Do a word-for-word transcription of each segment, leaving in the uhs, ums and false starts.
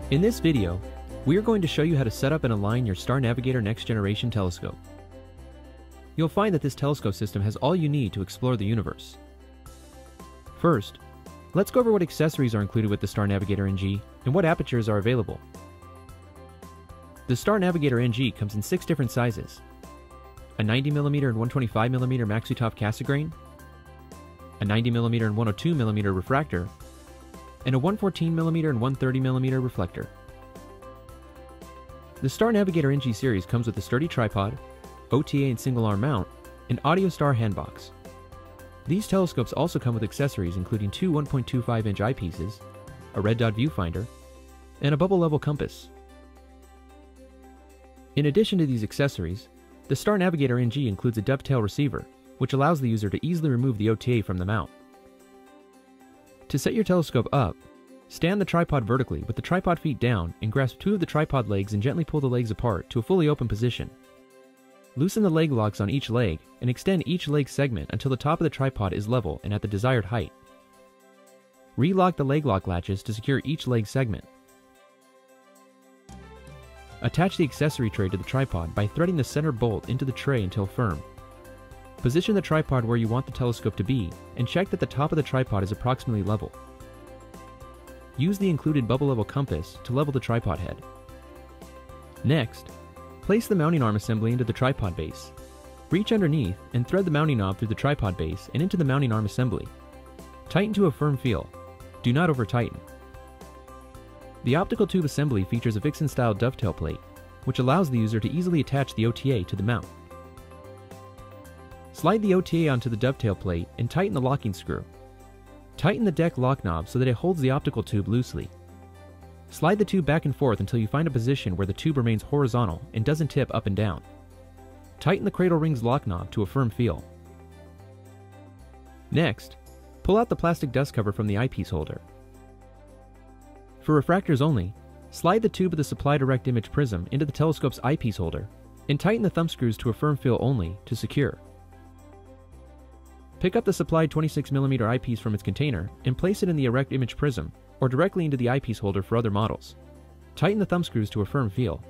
In this video, we are going to show you how to set up and align your StarNavigator Next Generation telescope. You'll find that this telescope system has all you need to explore the universe. First, let's go over what accessories are included with the StarNavigator N G and what apertures are available. The StarNavigator N G comes in six different sizes: a ninety millimeter and one twenty-five millimeter Maksutov-Cassegrain, a ninety millimeter and one oh two millimeter refractor, and a one fourteen millimeter and one thirty millimeter reflector. The StarNavigator N G series comes with a sturdy tripod, O T A and single arm mount, and AudioStar handbox. These telescopes also come with accessories including two one point two five inch eyepieces, a red dot viewfinder, and a bubble level compass. In addition to these accessories, the StarNavigator N G includes a dovetail receiver, which allows the user to easily remove the O T A from the mount. To set your telescope up, stand the tripod vertically with the tripod feet down and grasp two of the tripod legs and gently pull the legs apart to a fully open position. Loosen the leg locks on each leg and extend each leg segment until the top of the tripod is level and at the desired height. Relock the leg lock latches to secure each leg segment. Attach the accessory tray to the tripod by threading the center bolt into the tray until firm. Position the tripod where you want the telescope to be and check that the top of the tripod is approximately level. Use the included bubble level compass to level the tripod head. Next, place the mounting arm assembly into the tripod base. Reach underneath and thread the mounting knob through the tripod base and into the mounting arm assembly. Tighten to a firm feel. Do not over-tighten. The optical tube assembly features a Vixen-style dovetail plate, which allows the user to easily attach the O T A to the mount. Slide the O T A onto the dovetail plate and tighten the locking screw. Tighten the deck lock knob so that it holds the optical tube loosely. Slide the tube back and forth until you find a position where the tube remains horizontal and doesn't tip up and down. Tighten the cradle rings lock knob to a firm feel. Next, pull out the plastic dust cover from the eyepiece holder. For refractors only, slide the tube of the supply direct image prism into the telescope's eyepiece holder and tighten the thumb screws to a firm feel only to secure. Pick up the supplied twenty-six millimeter eyepiece from its container and place it in the erect image prism or directly into the eyepiece holder for other models. Tighten the thumb screws to a firm feel.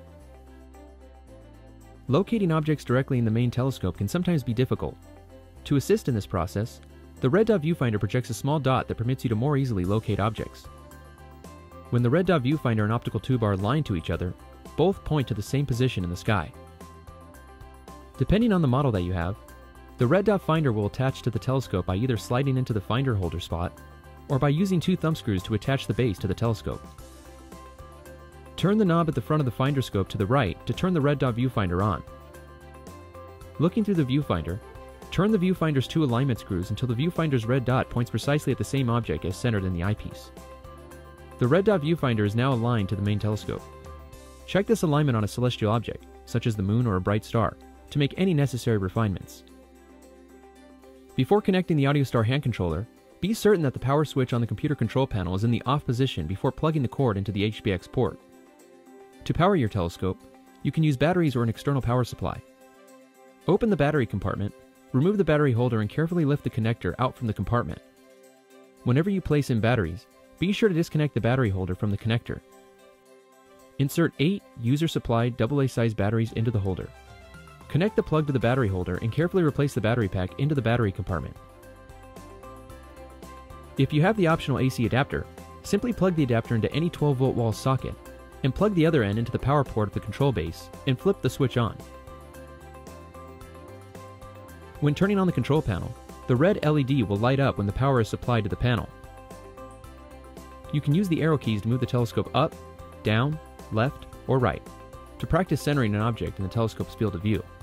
Locating objects directly in the main telescope can sometimes be difficult. To assist in this process, the red dot viewfinder projects a small dot that permits you to more easily locate objects. When the red dot viewfinder and optical tube are aligned to each other, both point to the same position in the sky. Depending on the model that you have, the red dot finder will attach to the telescope by either sliding into the finder holder spot or by using two thumb screws to attach the base to the telescope. Turn the knob at the front of the finder scope to the right to turn the red dot viewfinder on. Looking through the viewfinder, turn the viewfinder's two alignment screws until the viewfinder's red dot points precisely at the same object as centered in the eyepiece. The red dot viewfinder is now aligned to the main telescope. Check this alignment on a celestial object, such as the moon or a bright star, to make any necessary refinements. Before connecting the AudioStar hand controller, be certain that the power switch on the computer control panel is in the off position before plugging the cord into the H B X port. To power your telescope, you can use batteries or an external power supply. Open the battery compartment, remove the battery holder and carefully lift the connector out from the compartment. Whenever you place in batteries, be sure to disconnect the battery holder from the connector. Insert eight user-supplied double A size batteries into the holder. Connect the plug to the battery holder and carefully replace the battery pack into the battery compartment. If you have the optional A C adapter, simply plug the adapter into any twelve volt wall socket and plug the other end into the power port of the control base and flip the switch on. When turning on the control panel, the red L E D will light up when the power is supplied to the panel. You can use the arrow keys to move the telescope up, down, left, or right to practice centering an object in the telescope's field of view.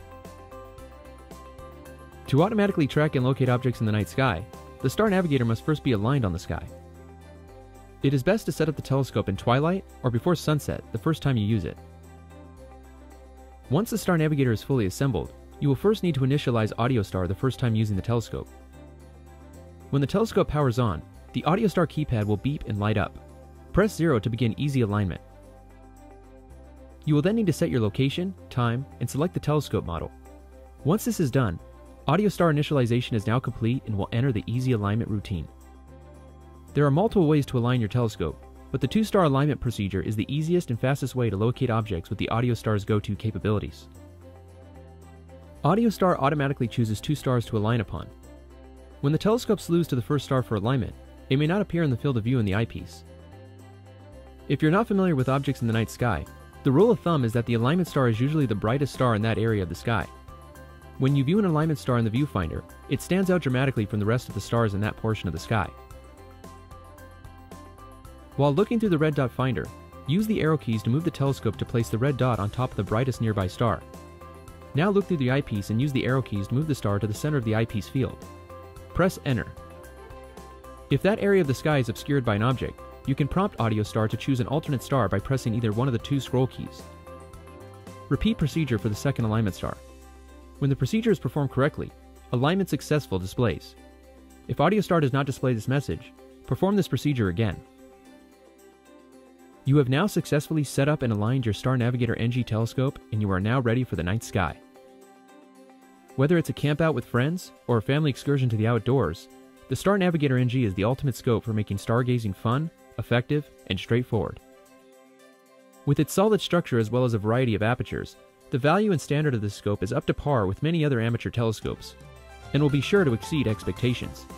To automatically track and locate objects in the night sky, the StarNavigator must first be aligned on the sky. It is best to set up the telescope in twilight or before sunset the first time you use it. Once the StarNavigator is fully assembled, you will first need to initialize AudioStar the first time using the telescope. When the telescope powers on, the AudioStar keypad will beep and light up. Press zero to begin easy alignment. You will then need to set your location, time, and select the telescope model. Once this is done, AudioStar initialization is now complete and will enter the easy alignment routine. There are multiple ways to align your telescope, but the two-star alignment procedure is the easiest and fastest way to locate objects with the AudioStar's go-to capabilities. AudioStar automatically chooses two stars to align upon. When the telescope slews to the first star for alignment, it may not appear in the field of view in the eyepiece. If you're not familiar with objects in the night sky, the rule of thumb is that the alignment star is usually the brightest star in that area of the sky. When you view an alignment star in the viewfinder, it stands out dramatically from the rest of the stars in that portion of the sky. While looking through the red dot finder, use the arrow keys to move the telescope to place the red dot on top of the brightest nearby star. Now look through the eyepiece and use the arrow keys to move the star to the center of the eyepiece field. Press Enter. If that area of the sky is obscured by an object, you can prompt AudioStar to choose an alternate star by pressing either one of the two scroll keys. Repeat procedure for the second alignment star. When the procedure is performed correctly, alignment successful displays. If AudioStar does not display this message, perform this procedure again. You have now successfully set up and aligned your StarNavigator N G telescope, and you are now ready for the night sky. Whether it's a campout with friends or a family excursion to the outdoors, the StarNavigator N G is the ultimate scope for making stargazing fun, effective, and straightforward. With its solid structure as well as a variety of apertures, the value and standard of this scope is up to par with many other amateur telescopes, and will be sure to exceed expectations.